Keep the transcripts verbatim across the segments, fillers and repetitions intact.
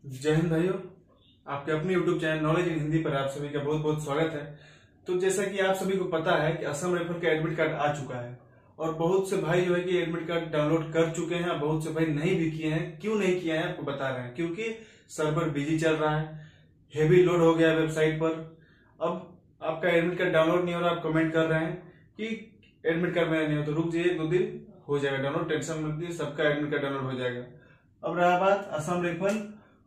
जय हिंद भाइयों, आपके अपने YouTube channel knowledge in Hindi पर आप सभी का बहुत बहुत स्वागत है। तो जैसा कि आप सभी को पता है कि असम राइफल का एडमिट कार्ड आ चुका है और बहुत से भाई जो है कि एडमिट कार्ड डाउनलोड कर चुके हैं, बहुत से भाई नहीं भी किए हैं। क्यों नहीं किए हैं आपको बता रहे हैं, क्योंकि सर्वर बिजी चल रहा है, हेवी लोड हो गया है वेबसाइट पर। अब आपका एडमिट कार्ड डाउनलोड नहीं हो रहा, आप कमेंट कर रहे हैं कि एडमिट कार्ड मेरा नहीं हो, तो रुक जाइए, दो दिन हो जाएगा डाउनलोड, टेंशन मत लीजिए, सबका एडमिट कार्ड डाउनलोड हो जाएगा। अब रहा बात Assam rifle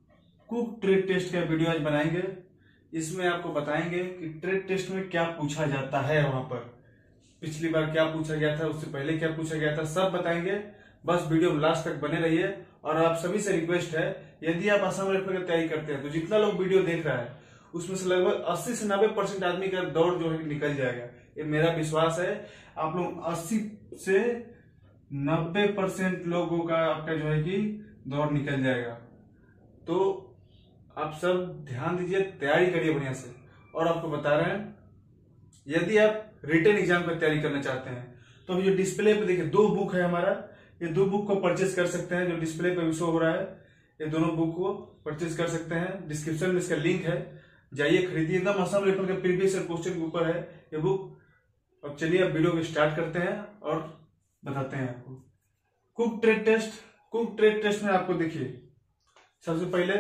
cook trade test का वीडियो आज बनाएंगे। इसमें आपको बताएंगे कि ट्रेड टेस्ट में क्या पूछा जाता है, वहां पर पिछली बार क्या पूछा गया था, उससे पहले क्या पूछा गया था, सब बताएंगे। बस वीडियो में लास्ट तक बने रहिए। और आप सभी से रिक्वेस्ट है, यदि आप असम राइफल की तैयारी करते हैं तो जितना लोग वीडियो देख रहा है उसमें से लगभग अस्सी से नब्बे परसेंट आदमी का दौड़ जो है निकल जाएगा, ये मेरा विश्वास है। आप लोग अस्सी से नब्बे परसेंट लोगों का आपका जो है कि दौड़ निकल जाएगा। तो आप सब ध्यान दीजिए, तैयारी करिए बढ़िया से। और आपको बता रहे हैं, यदि आप रिटन एग्जाम की तैयारी करना चाहते हैं तो अभी जो डिस्प्ले पे देखिए दो बुक है हमारा, ये दो बुक को परचेज कर सकते हैं। जो डिस्प्ले पे शो हो रहा है, ये दोनों बुक को परचेज कर सकते हैं। डिस्क्रिप्शन में इसका लिंक है, जाइए खरीदिए। एकदम असम राइफल का प्रीवियस क्वेश्चन के ऊपर है ये बुक। अब चलिए अब वीडियो को स्टार्ट करते हैं और बताते हैं आपको cook trade test. Cook trade test में आपको देखिए, सबसे पहले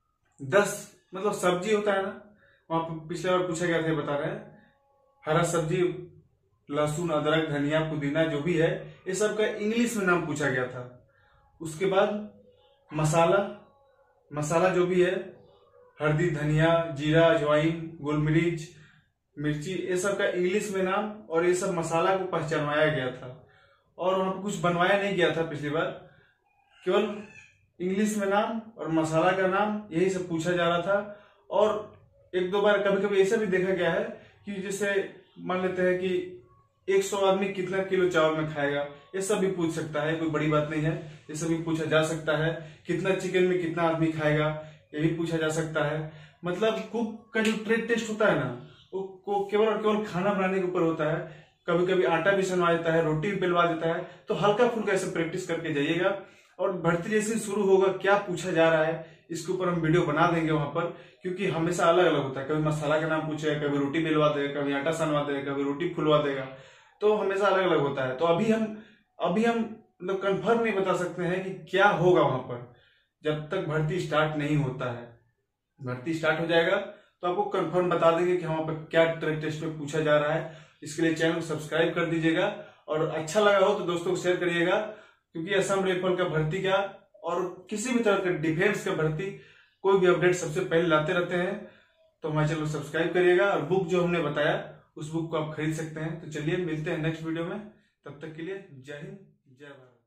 दस मतलब सब्जी होता है ना, वहां पर पिछले बार पूछा गया था, बता रहे हैं हरा सब्जी, लहसुन, अदरक, धनिया, पुदीना जो भी है, ये सब का इंग्लिश में नाम पूछा गया था। उसके बाद मसाला, मसाला जो भी है, हल्दी, धनिया, जीरा, अजवाइन, गोल मिर्च, मिर्ची, ये सब का इंग्लिश में नाम, और ये सब मसाला को पहचानवाया गया था। और वहां पर कुछ बनवाया नहीं गया था पिछली बार, केवल इंग्लिश में नाम और मसाला का नाम, यही सब पूछा जा रहा था। और एक दो बार कभी कभी ऐसा भी देखा गया है कि जैसे मान लेते हैं कि एक सौ आदमी कितना किलो चावल में खाएगा, ये सब भी पूछ सकता है, कोई बड़ी बात नहीं है, ये सब भी पूछा जा सकता है। कितना चिकन में कितना आदमी खाएगा, ये भी पूछा जा सकता है। मतलब कुक का जो ट्रेड टेस्ट होता है ना, वो केवल और केवल खाना बनाने के ऊपर होता है। कभी कभी आटा भी सनवा देता है, रोटी भी बेलवा देता है। तो हल्का फुल्का ऐसे प्रैक्टिस करके जाइएगा। और भर्ती जैसे शुरू होगा, क्या पूछा जा रहा है इसके ऊपर हम वीडियो बना देंगे वहां पर, क्योंकि हमेशा अलग अलग होता है। कभी मसाला का नाम पूछेगा, कभी रोटी बेलवा देगा, कभी आटा सनवा देगा, कभी रोटी फुलवा देगा, तो हमेशा अलग अलग होता है। तो अभी हम अभी हम मतलब कंफर्म नहीं बता सकते हैं कि क्या होगा वहां पर, जब तक भर्ती स्टार्ट नहीं होता है। भर्ती स्टार्ट हो जाएगा तो आपको कंफर्म बता देंगे कि वहां पर क्या ट्रेड टेस्ट में पूछा जा रहा है। इसके लिए चैनल को सब्सक्राइब कर दीजिएगा, और अच्छा लगा हो तो दोस्तों को शेयर करिएगा, क्योंकि असम राइफल का भर्ती का और किसी भी तरह का डिफेंस का भर्ती कोई भी अपडेट सबसे पहले लाते रहते हैं। तो हमारे चैनल को सब्सक्राइब करिएगा, और बुक जो हमने बताया उस बुक को आप खरीद सकते हैं। तो चलिए मिलते हैं नेक्स्ट वीडियो में, तब तक के लिए जय हिंद, जय भारत।